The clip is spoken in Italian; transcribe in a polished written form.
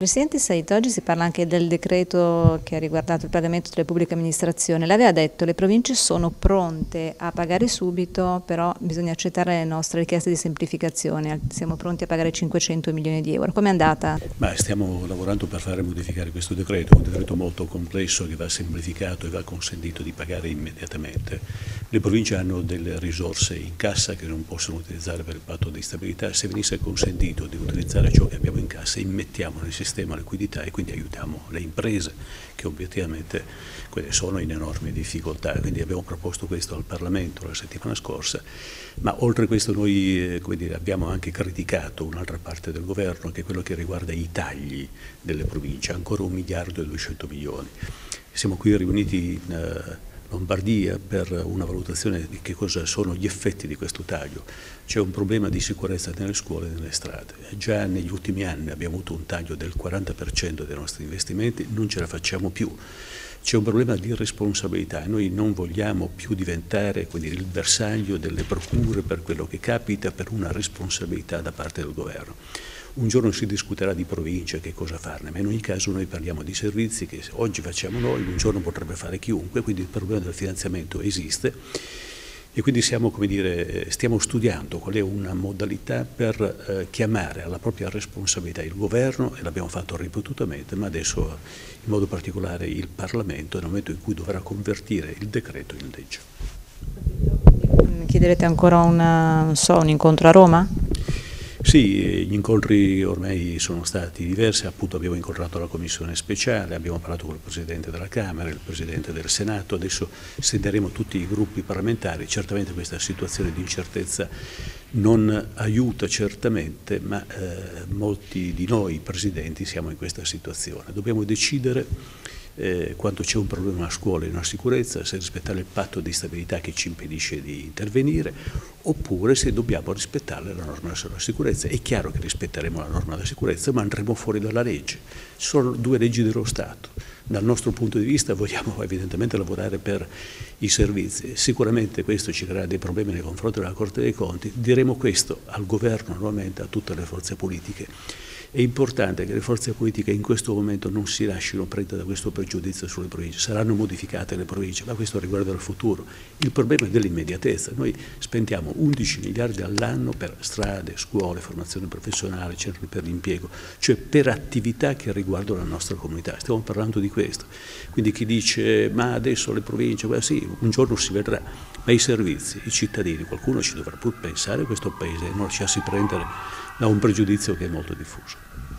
Presidente Said, oggi si parla anche del decreto che ha riguardato il pagamento delle pubbliche amministrazioni. Lei aveva detto che le province sono pronte a pagare subito, però bisogna accettare le nostre richieste di semplificazione. Siamo pronti a pagare 500 milioni di euro. Com'è andata? Stiamo lavorando per fare modificare questo decreto, un decreto molto complesso che va semplificato e va consentito di pagare immediatamente. Le province hanno delle risorse in cassa che non possono utilizzare per il patto di stabilità. Se venisse consentito di utilizzare ciò che abbiamo in cassa, immettiamo nel sistema liquidità e quindi aiutiamo le imprese che obiettivamente sono in enormi difficoltà. Quindi abbiamo proposto questo al Parlamento la settimana scorsa, ma oltre a questo noi abbiamo anche criticato un'altra parte del governo, che è quello che riguarda i tagli delle province, ancora 1 miliardo e 200 milioni. Siamo qui riuniti in Lombardia per una valutazione di che cosa sono gli effetti di questo taglio. C'è un problema di sicurezza nelle scuole e nelle strade. Già negli ultimi anni abbiamo avuto un taglio del 40% dei nostri investimenti, non ce la facciamo più. C'è un problema di responsabilità, noi non vogliamo più diventare il bersaglio delle procure per quello che capita, per una responsabilità da parte del governo. Un giorno si discuterà di province, che cosa farne, ma in ogni caso noi parliamo di servizi che oggi facciamo noi, un giorno potrebbe fare chiunque, quindi il problema del finanziamento esiste e quindi stiamo studiando qual è una modalità per chiamare alla propria responsabilità il governo, e l'abbiamo fatto ripetutamente, ma adesso in modo particolare il Parlamento, nel momento in cui dovrà convertire il decreto in legge. Chiederete ancora un incontro a Roma? Sì, gli incontri ormai sono stati diversi, appunto abbiamo incontrato la commissione speciale, abbiamo parlato con il Presidente della Camera, il Presidente del Senato, adesso sentiremo tutti i gruppi parlamentari. Certamente questa situazione di incertezza non aiuta certamente, ma molti di noi Presidenti siamo in questa situazione. Dobbiamo decidere quando c'è un problema a scuola e una sicurezza, se rispettare il patto di stabilità che ci impedisce di intervenire, oppure se dobbiamo rispettare la norma sulla sicurezza. È chiaro che rispetteremo la norma della sicurezza, ma andremo fuori dalla legge. Sono 2 leggi dello Stato. Dal nostro punto di vista vogliamo evidentemente lavorare per i servizi. Sicuramente questo ci creerà dei problemi nei confronti della Corte dei Conti. Diremo questo al governo, nuovamente a tutte le forze politiche. È importante che le forze politiche in questo momento non si lasciano prendere da questo pregiudizio sulle province. Saranno modificate le province, ma questo riguarda il futuro. Il problema è dell'immediatezza. Noi spendiamo 11 miliardi all'anno per strade, scuole, formazione professionale, centri per l'impiego, cioè per attività che riguardano la nostra comunità. Stiamo parlando di questo. Quindi chi dice ma adesso le province, sì, un giorno si vedrà, ma i servizi, i cittadini, qualcuno ci dovrà pur pensare a questo Paese e non lasciarsi prendere da un pregiudizio che è molto diffuso.